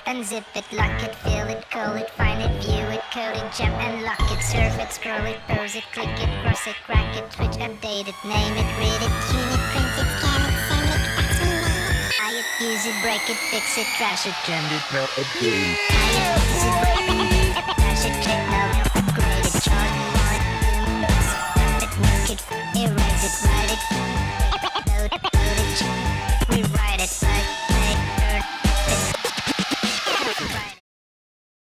unzip it, lock it, fill it, call it, find it, view it, code it, jump and lock it, surf it, scroll it, pose it, click it, cross it, crack it, switch, update it, name it, read it, tune it, print it, scan it, send it, fax me, buy it, use it, break it, fix it, trash it, turn it, throw it, game. Buy it, use it, break it, trash it, check out, upgrade it, charge it, it, make it, erase it, write it.